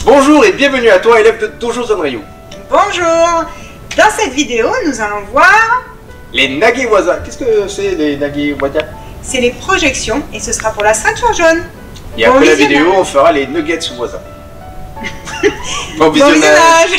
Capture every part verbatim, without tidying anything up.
Bonjour et bienvenue à toi, élève de Dojo Zanryu. Bonjour. Dans cette vidéo, nous allons voir les Nagewaza. Qu'est-ce que c'est les Nagewaza? C'est les projections et ce sera pour la ceinture jaune. Et bon après la visionnage. vidéo, on fera les Nuggets Waza. Bon Bon visionnage.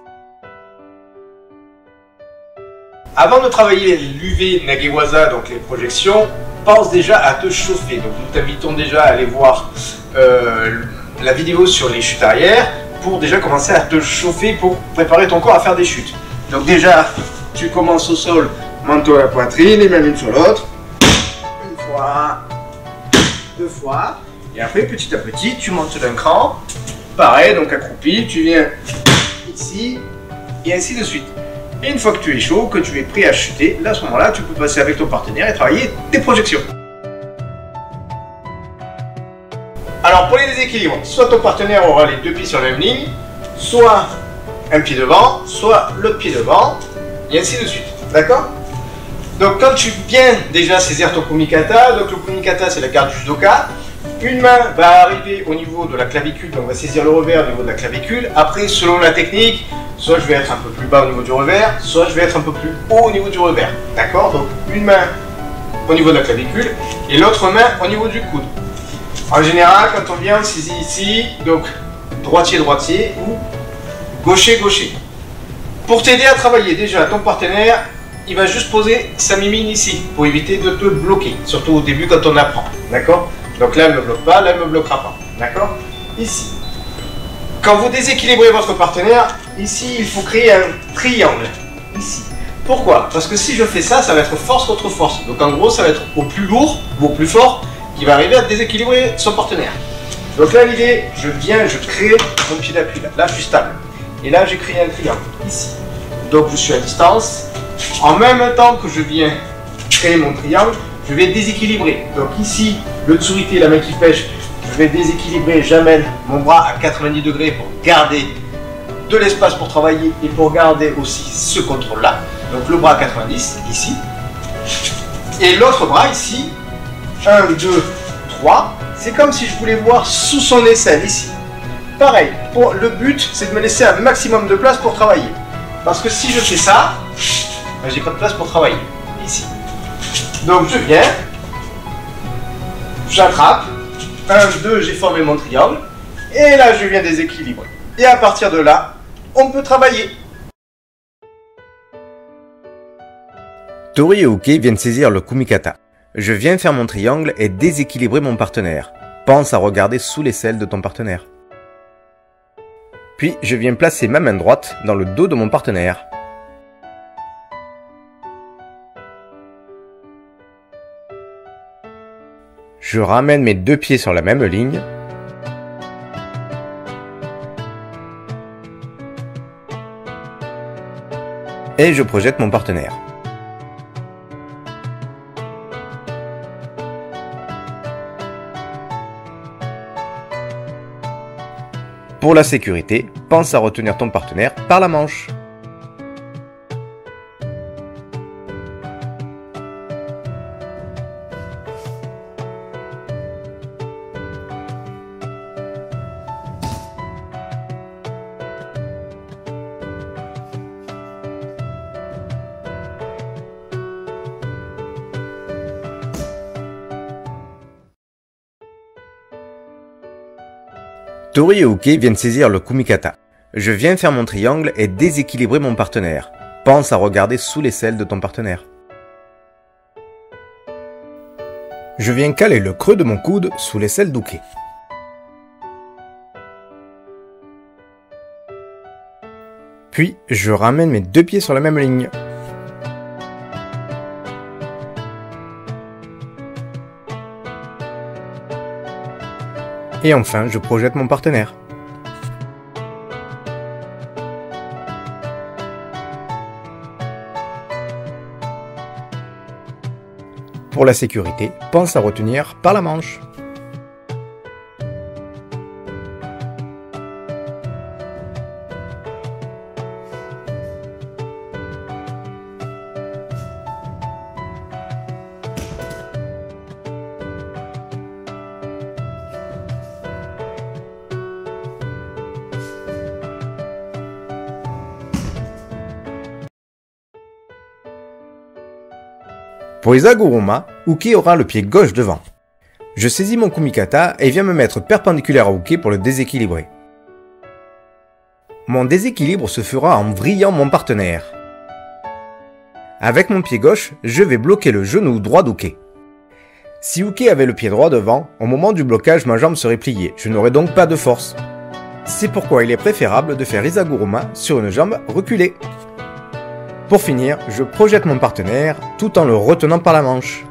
Avant de travailler l'U V Nagewaza, donc les projections, pense déjà à te chauffer. Donc nous t'invitons déjà à aller voir euh, la vidéo sur les chutes arrière pour déjà commencer à te chauffer pour préparer ton corps à faire des chutes. Donc déjà, tu commences au sol, manteau à la poitrine, les mains l'une sur l'autre. Une fois, deux fois. Et après, petit à petit, tu montes d'un cran. Pareil, donc accroupi, tu viens ici et ainsi de suite. Et une fois que tu es chaud, que tu es prêt à chuter, là à ce moment-là, tu peux passer avec ton partenaire et travailler tes projections. Alors pour les déséquilibres, soit ton partenaire aura les deux pieds sur la même ligne, soit un pied devant, soit l'autre pied devant, et ainsi de suite. D'accord? Donc quand tu viens déjà saisir ton kumikata, donc le kumikata c'est la garde du judoka, une main va arriver au niveau de la clavicule, donc on va saisir le revers au niveau de la clavicule. Après, selon la technique, soit je vais être un peu plus bas au niveau du revers, soit je vais être un peu plus haut au niveau du revers. D'accord? Donc une main au niveau de la clavicule et l'autre main au niveau du coude. En général, quand on vient, on saisit ici, donc droitier-droitier ou gaucher-gaucher. Pour t'aider à travailler, déjà, ton partenaire, il va juste poser sa mimine ici pour éviter de te bloquer, surtout au début quand on apprend. D'accord? Donc là, elle ne me bloque pas, là, elle ne me bloquera pas. D'accord? Ici. Quand vous déséquilibrez votre partenaire, ici, il faut créer un triangle. Ici. Pourquoi? Parce que si je fais ça, ça va être force contre force. Donc en gros, ça va être au plus lourd ou au plus fort qui va arriver à déséquilibrer son partenaire. Donc là, l'idée, je viens, je crée mon pied d'appui. Là. là, je suis stable. Et là, j'ai créé un triangle. Ici. Donc je suis à distance. En même temps que je viens créer mon triangle, je vais déséquilibrer. Donc ici, le tsurite, la main qui pêche, je vais déséquilibrer, j'amène mon bras à quatre-vingt-dix degrés pour garder de l'espace pour travailler et pour garder aussi ce contrôle-là. Donc le bras à quatre-vingt-dix, ici. Et l'autre bras ici, un, deux, trois. C'est comme si je voulais voir sous son aisselle, ici. Pareil, pour, le but, c'est de me laisser un maximum de place pour travailler. Parce que si je fais ça, ben, j'ai pas de place pour travailler, ici. Donc je viens, j'attrape, un, deux, j'ai formé mon triangle, et là je viens déséquilibrer. Et à partir de là, on peut travailler. Tori et Uke viennent saisir le kumikata. Je viens faire mon triangle et déséquilibrer mon partenaire. Pense à regarder sous l'aisselle de ton partenaire. Puis je viens placer ma main droite dans le dos de mon partenaire. Je ramène mes deux pieds sur la même ligne. Et je projette mon partenaire. Pour la sécurité, pense à retenir ton partenaire par la manche. Tori et Uke viennent saisir le kumikata. Je viens faire mon triangle et déséquilibrer mon partenaire. Pense à regarder sous l'aisselle de ton partenaire. Je viens caler le creux de mon coude sous l'aisselle d'Uke. Puis, je ramène mes deux pieds sur la même ligne. Et enfin, je projette mon partenaire. Pour la sécurité, pense à retenir par la manche. Pour Izaguruma, Uke aura le pied gauche devant. Je saisis mon kumikata et viens me mettre perpendiculaire à Uke pour le déséquilibrer. Mon déséquilibre se fera en vrillant mon partenaire. Avec mon pied gauche, je vais bloquer le genou droit d'Uke. Si Uke avait le pied droit devant, au moment du blocage, ma jambe serait pliée, je n'aurais donc pas de force. C'est pourquoi il est préférable de faire Izaguruma sur une jambe reculée. Pour finir, je projette mon partenaire tout en le retenant par la manche.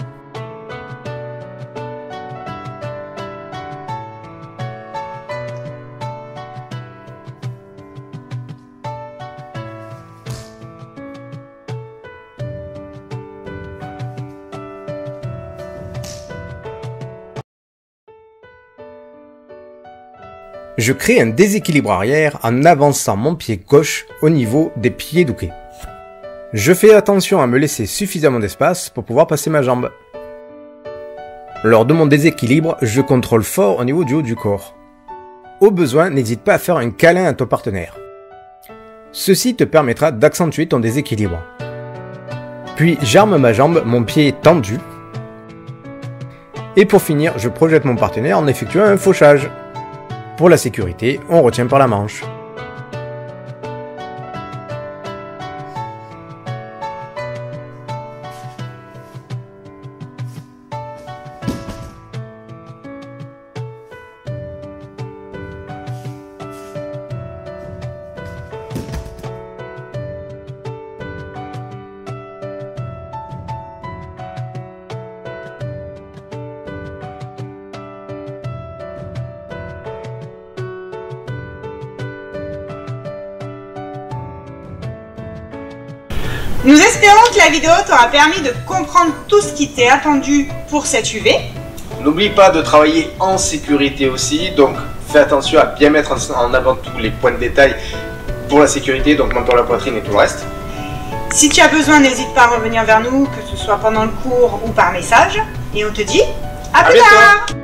Je crée un déséquilibre arrière en avançant mon pied gauche au niveau des pieds d'Uke. Je fais attention à me laisser suffisamment d'espace pour pouvoir passer ma jambe. Lors de mon déséquilibre, je contrôle fort au niveau du haut du corps. Au besoin, n'hésite pas à faire un câlin à ton partenaire. Ceci te permettra d'accentuer ton déséquilibre. Puis j'arme ma jambe, mon pied est tendu. Et pour finir, je projette mon partenaire en effectuant un fauchage. Pour la sécurité, on retient par la manche. Nous espérons que la vidéo t'aura permis de comprendre tout ce qui t'est attendu pour cette U V. N'oublie pas de travailler en sécurité aussi, donc fais attention à bien mettre en avant tous les points de détail pour la sécurité, donc menton la poitrine et tout le reste. Si tu as besoin, n'hésite pas à revenir vers nous, que ce soit pendant le cours ou par message. Et on te dit à, à plus bientôt. tard.